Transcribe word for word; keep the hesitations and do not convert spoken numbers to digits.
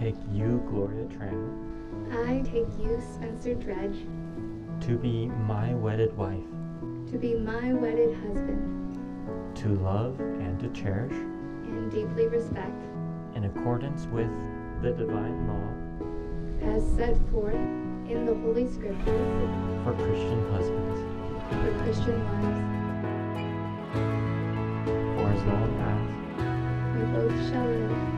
take you, Gloria Tran, I take you, Spencer Dredge, to be my wedded wife, to be my wedded husband, to love and to cherish, and deeply respect, in accordance with the divine law, as set forth in the Holy Scriptures, for Christian husbands, for Christian wives, for as long as we both shall live